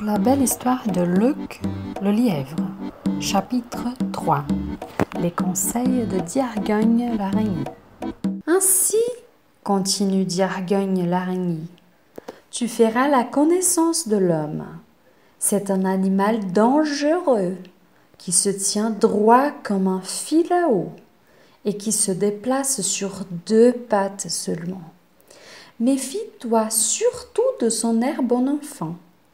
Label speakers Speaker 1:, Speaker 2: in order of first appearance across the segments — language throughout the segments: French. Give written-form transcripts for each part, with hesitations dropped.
Speaker 1: La belle histoire de Luc le lièvre, chapitre 3. Les conseils de Diargogne l'araignée. Ainsi, continue Diargogne l'araignée, tu feras la connaissance de l'homme. C'est un animal dangereux qui se tient droit comme un fil à eau et qui se déplace sur 2 pattes seulement. Méfie-toi surtout de son air bon enfant.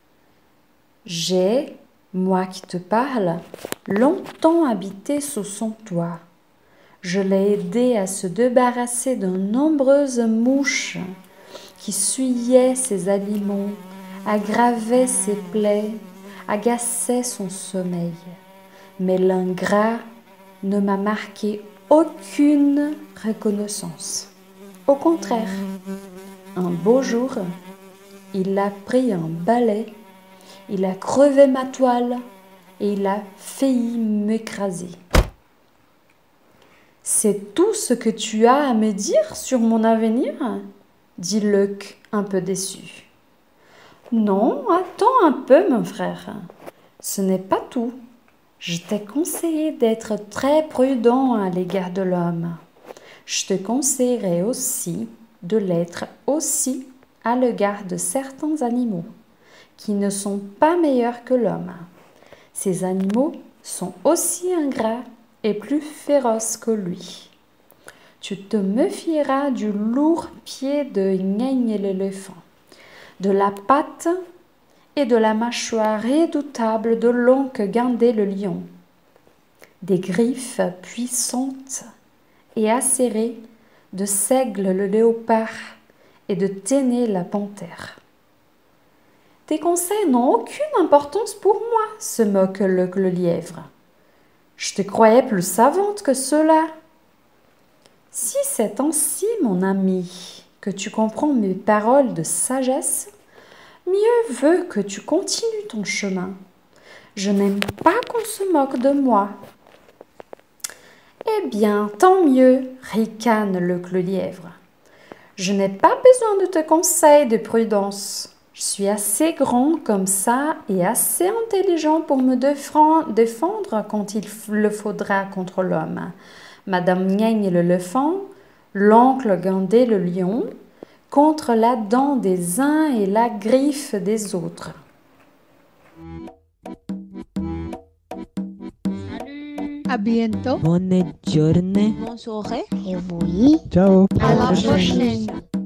Speaker 1: J'ai, moi qui te parle, longtemps habité sous son toit. Je l'ai aidé à se débarrasser de nombreuses mouches qui suyaient ses aliments, aggravaient ses plaies, agaçaient son sommeil. Mais l'ingrat ne m'a marqué aucune reconnaissance. Au contraire, un beau jour, il a pris un balai, il a crevé ma toile et il a failli m'écraser. C'est tout ce que tu as à me dire sur mon avenir ? Dit Luc, un peu déçu. Non, attends un peu, mon frère. Ce n'est pas tout. Je t'ai conseillé d'être très prudent à l'égard de l'homme. Je te conseillerais aussi de l'être aussi à l'égard de certains animaux qui ne sont pas meilleurs que l'homme. Ces animaux sont aussi ingrats et plus féroces que lui. Tu te méfieras du lourd pied de Gneigne l'éléphant, de la patte et de la mâchoire redoutable de l'oncle Guindé le lion, des griffes puissantes et acérées de Seigle le léopard et de Téné la panthère. Tes conseils n'ont aucune importance pour moi, se moque Luc le lièvre. Je te croyais plus savante que cela. Si c'est ainsi, mon ami, que tu comprends mes paroles de sagesse, mieux vaut que tu continues ton chemin. Je n'aime pas qu'on se moque de moi. Eh bien, tant mieux, ricane Luc le lièvre. Je n'ai pas besoin de tes conseils de prudence. Je suis assez grand comme ça et assez intelligent pour me défendre quand il le faudra contre l'homme. Madame Gneigne l'éléphant, l'oncle Guindé le lion, contre la dent des uns et la griffe des autres.
Speaker 2: A bientôt.
Speaker 3: Bonne journée.
Speaker 2: Bonsoir.
Speaker 4: Et oui.
Speaker 3: Ciao.
Speaker 2: À la prochaine.